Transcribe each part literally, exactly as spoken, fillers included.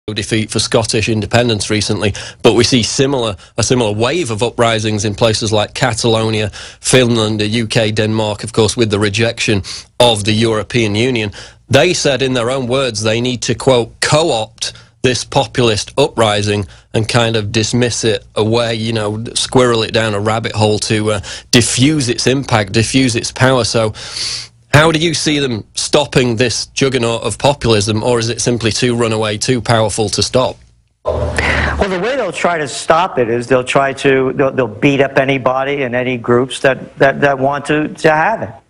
defeat for Scottish independence recently, but we see similar a similar wave of uprisings in places like Catalonia, Finland, the U K, Denmark, of course, with the rejection of the European Union. They said in their own words they need to, quote, co-opt this populist uprising and kind of dismiss it away, you know, squirrel it down a rabbit hole to uh, diffuse its impact, diffuse its power. So how do you see them stopping this juggernaut of populism, or is it simply too runaway, too powerful to stop? Well, the way they'll try to stop it is they'll try to, they'll, they'll beat up anybody and any groups that, that, that want to, to have it.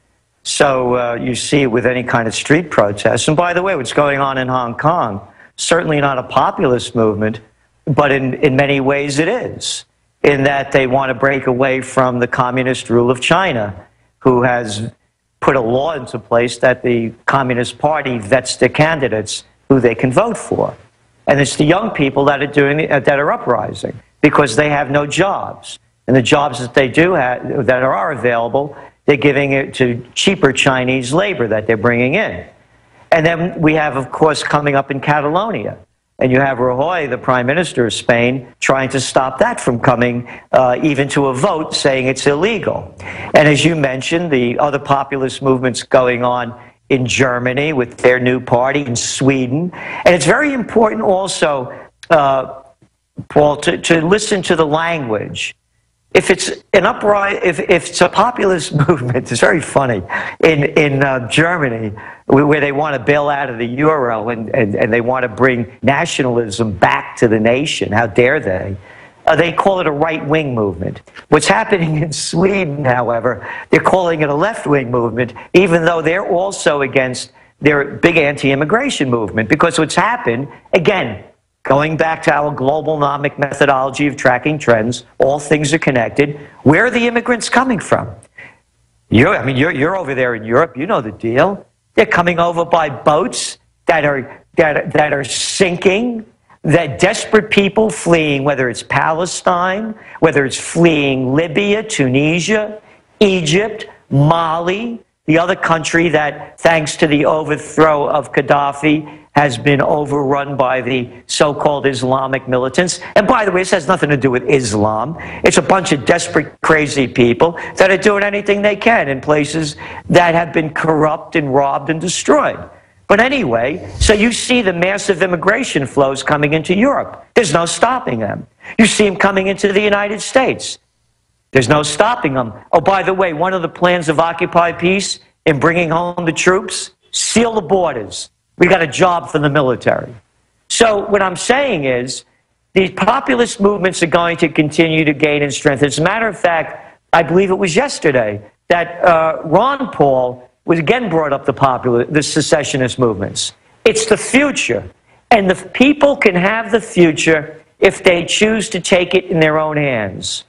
So uh, you see it with any kind of street protests. And by the way, what's going on in Hong Kong, certainly not a populist movement, but in, in many ways it is, in that they want to break away from the communist rule of China, who has put a law into place that the Communist Party vets their candidates who they can vote for. And it's the young people that are doing uh, that are uprising because they have no jobs. And the jobs that they do have, that are available, they're giving it to cheaper Chinese labor that they're bringing in. And then we have, of course, coming up in Catalonia. And you have Rajoy, the Prime Minister of Spain, trying to stop that from coming uh, even to a vote, saying it's illegal. And as you mentioned, the other populist movements going on in Germany with their new party, in Sweden. And it's very important also, uh, Paul, to, to listen to the language. If it's an uprising, if, if it's a populist movement, it's very funny, in, in uh, Germany, where they want to bail out of the euro and, and, and they want to bring nationalism back to the nation, how dare they? Uh, they call it a right-wing movement. What's happening in Sweden, however, they're calling it a left-wing movement, even though they're also against their big anti-immigration movement. Because what's happened, again, going back to our globalnomic methodology of tracking trends, all things are connected. Where are the immigrants coming from? You're, I mean, you're, you're over there in Europe. You know the deal. They're coming over by boats that are, that, that are sinking, that desperate people fleeing, whether it's Palestine, whether it's fleeing Libya, Tunisia, Egypt, Mali, the other country that, thanks to the overthrow of Gaddafi, has been overrun by the so-called Islamic militants. And by the way, this has nothing to do with Islam. It's a bunch of desperate, crazy people that are doing anything they can in places that have been corrupt and robbed and destroyed. But anyway, so you see the massive immigration flows coming into Europe. There's no stopping them. You see them coming into the United States. There's no stopping them. Oh, by the way, one of the plans of Occupy Peace in bringing home the troops, seal the borders. We got a job for the military. So what I'm saying is these populist movements are going to continue to gain in strength. As a matter of fact, I believe it was yesterday that uh, Ron Paul was again brought up the popular, the secessionist movements. It's the future. And the people can have the future if they choose to take it in their own hands.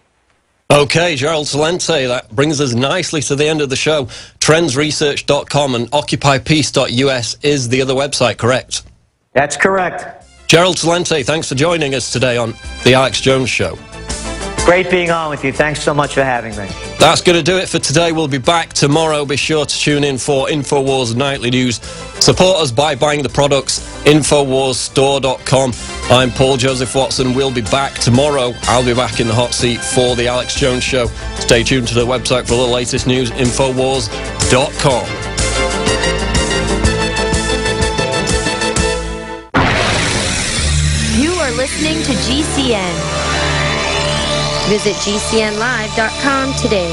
Okay, Gerald Celente, that brings us nicely to the end of the show. trends research dot com and occupy peace dot U S is the other website, correct? That's correct. Gerald Celente, thanks for joining us today on The Alex Jones Show. Great being on with you. Thanks so much for having me. That's going to do it for today. We'll be back tomorrow. Be sure to tune in for InfoWars Nightly News. Support us by buying the products, infowars store dot com. I'm Paul Joseph Watson. We'll be back tomorrow. I'll be back in the hot seat for The Alex Jones Show. Stay tuned to the website for the latest news, infowars dot com. You are listening to G C N. Visit G C N live dot com today.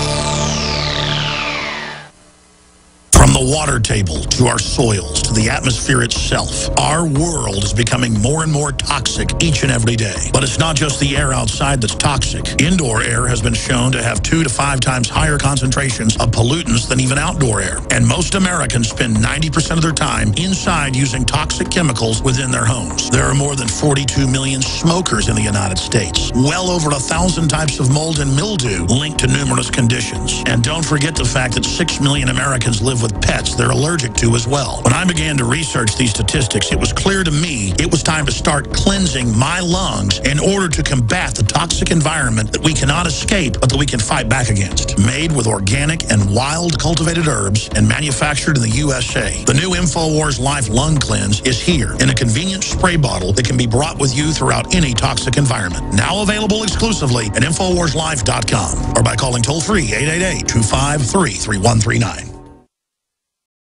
From the water table to our soils to the atmosphere itself, our world is becoming more and more toxic each and every day. But it's not just the air outside that's toxic. Indoor air has been shown to have two to five times higher concentrations of pollutants than even outdoor air. And most Americans spend ninety percent of their time inside using toxic chemicals within their homes. There are more than forty-two million smokers in the United States. Well over a thousand types of mold and mildew linked to numerous conditions. And don't forget the fact that six million Americans live with pets they're allergic to as well. When I began to research these statistics, it was clear to me it was time to start cleansing my lungs in order to combat the toxic environment that we cannot escape, but that we can fight back against. Made with organic and wild cultivated herbs and manufactured in the U S A, the new InfoWars Life Lung Cleanse is here in a convenient spray bottle that can be brought with you throughout any toxic environment. Now available exclusively at Infowars Life dot com or by calling toll-free eight eight eight, two five three, three one three nine.